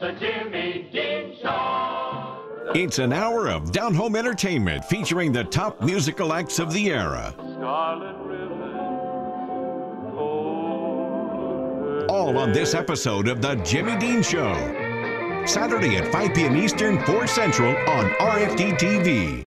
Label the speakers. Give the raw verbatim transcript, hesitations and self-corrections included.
Speaker 1: The Jimmy Dean Show.
Speaker 2: It's an hour of down-home entertainment featuring the top musical acts of the era.
Speaker 3: Scarlet ribbon,
Speaker 2: All on this episode of The Jimmy Dean Show. Saturday at five p m Eastern, four Central on R F D T V.